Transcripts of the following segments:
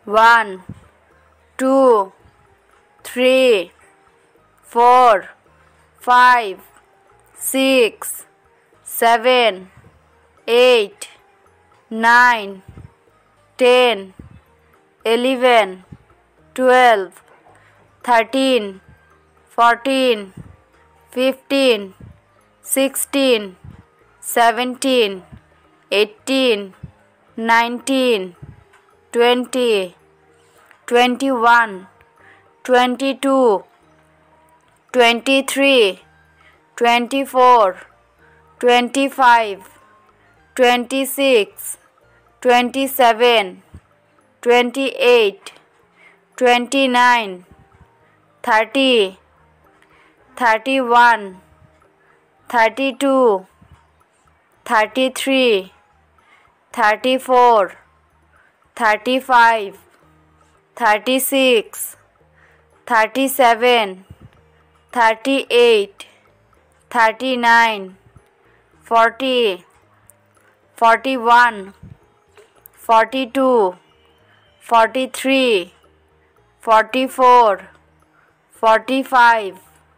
1, 2, 3, 4, 5, 6, 7, 8, 9, 10, 11, 12, 13, 14, 15, 16, 17, 18, 19, 20, 21, 22, 23, 24, 25, 26, 27, 28, 29, 30, 31, 32, 33, 34, 35, 36, 37, 38, 39, 40, 41, 42, 43, 44, 45,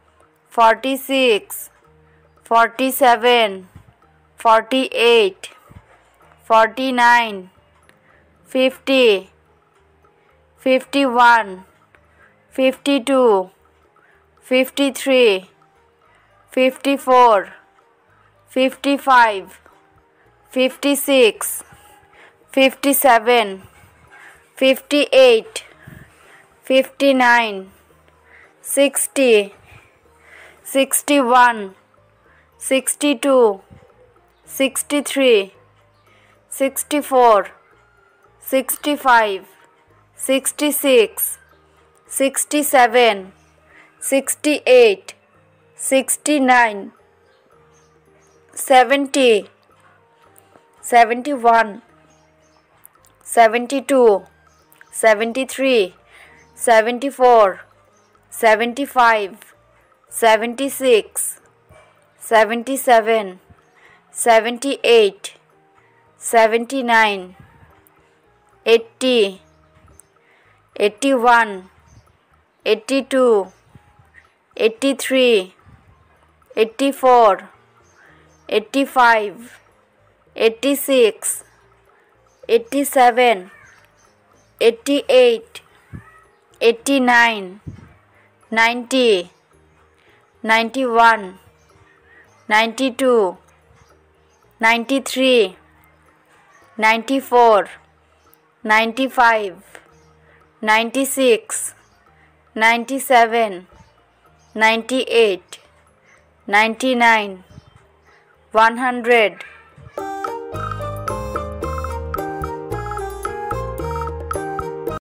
46, 47, 48, 49, 50, 51, 52, 53, 54, 55, 56, 57, 58, 59, 60, 61, 62, 63, 64, 65, 66, 67, 68, 69, 70, 71, 72, 73, 74, 75, 76, 77, 78, 79, 80, 81, 82, 83, 84, 85, 86, 87, 88, 89, 90, 91, 92, 93, 94, 95, 96, 97, 98, 99, 100,